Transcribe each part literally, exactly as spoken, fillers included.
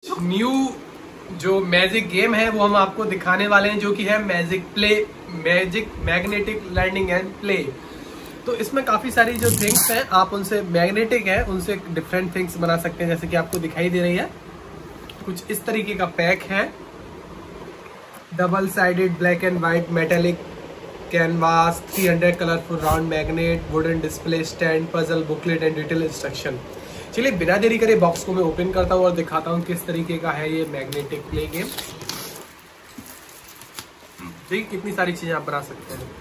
New जो magic game है वो हम आपको दिखाने वाले हैं, जो कि है magic play, magic magnetic landing and play. तो इसमें काफी सारी जो थिंग्स हैं, आप उनसे मैग्नेटिक है उनसे डिफरेंट थिंग्स बना सकते हैं, जैसे कि आपको दिखाई दे रही है। कुछ इस तरीके का पैक है, double sided black and white metallic canvas, three hundred colourful round magnet, wooden display stand, puzzle booklet and detail instruction. चलिए बिना देरी करे बॉक्स को मैं ओपन करता हूँ और दिखाता हूँ किस तरीके का है ये मैग्नेटिक प्ले गेम। देखिए कितनी सारी चीजें आप बना सकते हैं।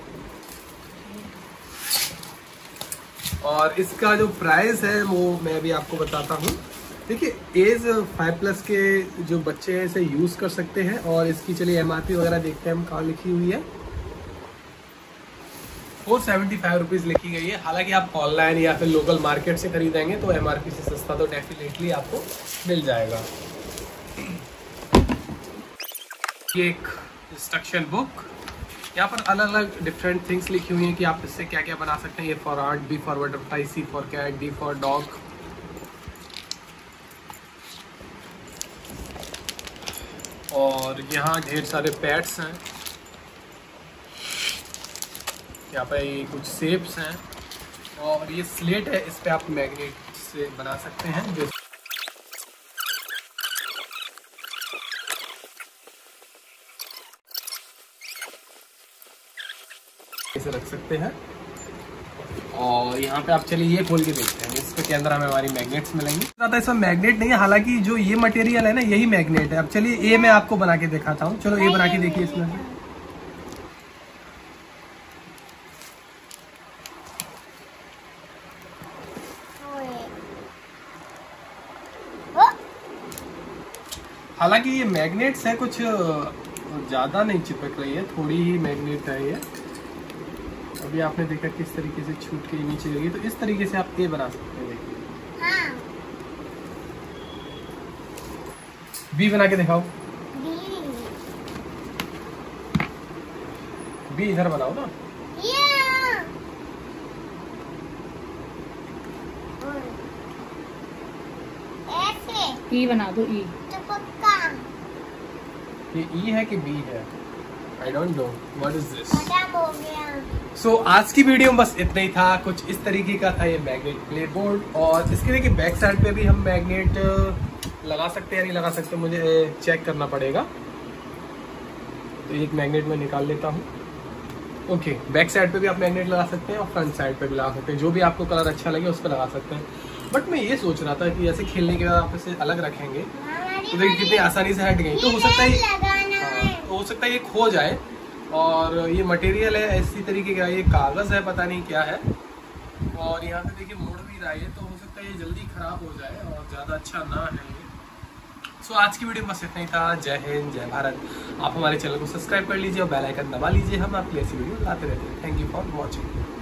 और इसका जो प्राइस है वो मैं भी आपको बताता हूँ। देखिए एज फाइव प्लस के जो बच्चे हैं इसे यूज कर सकते हैं। और इसकी चलिए एमआरपी वगैरह देखते हैं हम कहाँ लिखी हुई है। फोर सेवेंटी फाइव रुपीज लिखी गई है। हालांकि आप ऑनलाइन या फिर लोकल मार्केट से खरीदेंगे तो एमआरपी से सस्ता तो डेफिनेटली आपको मिल जाएगा। ये एक इंस्ट्रक्शन बुक, यहाँ पर अलग अलग डिफरेंट थिंग्स लिखी हुई हैं कि आप इससे क्या क्या बना सकते हैं। A for art, B for butterfly, C for cat, D for dog. और यहाँ ढेर सारे पैड्स हैं, यहाँ पे ये कुछ शेप्स हैं। और ये स्लेट है, इस पे आप मैग्नेट से बना सकते हैं। जो इसे रख सकते हैं। और यहाँ पे आप चलिए ये खोल के देखते हैं, इसके अंदर हमें हमारी मैग्नेट्स मिलेंगी। ज़्यादा इसमें मैग्नेट नहीं है, हालांकि जो ये मटेरियल है ना यही मैग्नेट है। अब चलिए ये मैं आपको बना के दिखाता हूँ। चलो ये बना के देखिए इसमें से। हालांकि ये मैग्नेट्स है, कुछ ज़्यादा नहीं चिपक रही है, थोड़ी ही मैग्नेट है ये। अभी आपने देखा किस तरीके से छूट के नीचे गिरी, तो इस तरीके से आप ये बना सकते हैं। देखिए हाँ। बी बना के दिखाओ। बी इधर बनाओ ना। ई बना दो। ई ये ई है कि बी है? I don't know what is this. So आज की वीडियो में बस इतना ही था। कुछ इस तरीके का था ये मैग्नेट प्ले बोर्ड। और इसके देखिए बैक साइड पे भी हम मैग्नेट लगा सकते हैं या नहीं लगा सकते, मुझे चेक करना पड़ेगा। तो एक मैग्नेट में निकाल लेता हूँ। ओके, बैक साइड पे भी आप मैग्नेट लगा सकते हैं और फ्रंट साइड पे भी लगा सकते हैं। जो भी आपको कलर अच्छा लगे उस पर लगा सकते हैं। बट मैं ये सोच रहा था कि ऐसे खेलने के बाद आप इसे अलग रखेंगे तो देखिए कितनी आसानी से हट गई। तो हो सकता है हाँ, तो हो सकता है ये खो जाए। और ये मटेरियल है इसी तरीके का, ये कागज़ है, पता नहीं क्या है। और यहाँ से देखिए मुड़ भी रहा है, तो हो सकता है ये जल्दी खराब हो जाए और ज़्यादा अच्छा ना है ये। सो so, आज की वीडियो में बस इतना ही था। जय हिंद, जय भारत। आप हमारे चैनल को सब्सक्राइब कर लीजिए और बेल आइकन दबा लीजिए। हम आपके लिए ऐसी वीडियो लाते रहते हैं। Thank you for watching.